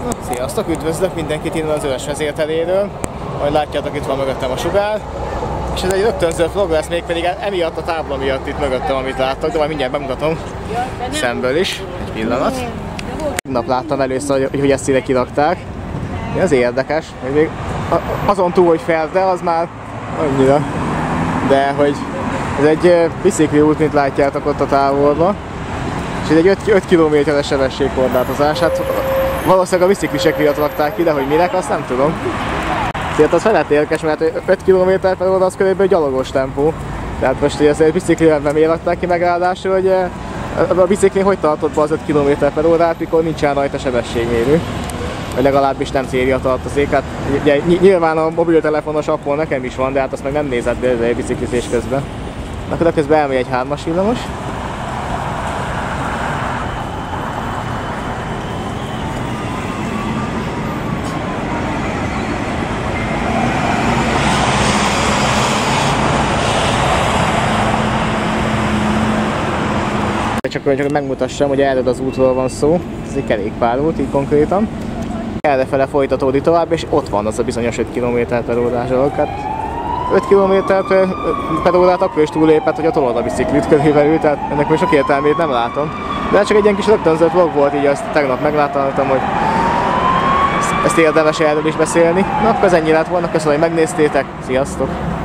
Sziasztok, üdvözlök mindenkit innen az Öves vezérteréről. Ahogy látjátok, itt van mögöttem a sugár. És ez egy rögtönző vlog lesz, mégpedig emiatt a tábla miatt itt mögöttem, amit láttok, de majd mindjárt bemutatom szemből is. Egy pillanat. Tegnap láttam először, hogy ezt ide kirakták. Ez érdekes. Még azon túl, hogy ferde, az már annyira. De hogy ez egy bicikliút, mint látjátok ott a távolban. És ez egy 5 km-es sebességkorlátozás. Hát valószínűleg a biciklisek miatt rakták ki, de hogy minek, azt nem tudom. Tehát az felett érdekes, mert 5 km/h az körülbelül gyalogos tempó. Tehát most ugye azért biciklivel miért rakták ki meg ráadásul, hogy a bicikli hogy tartott be az 5 km/h, mikor nincsen rajta sebességmérő. Vagy legalábbis nem széria tartozik. Hát ugye, nyilván a mobiltelefonos appon nekem is van, de hát azt meg nem nézett be egy biciklizés közben. Akkor közben elmegy egy 3-as villamos. Csak megmutassam, hogy erről az útról van szó, ez egy kerékpárút, így konkrétan. Errefele folytatódik tovább, és ott van az a bizonyos 5 km/h. Hát 5 km/h akkor is túllépett, hogy a tolod a biciklit körülbelül, tehát ennek most sok értelmét nem látom. De csak egy ilyen kis rögtönzött vlog volt, így azt tegnap megláttam, hogy ezt érdemes erről is beszélni. Na akkor ez ennyi lett volna, köszönöm, hogy megnéztétek, sziasztok!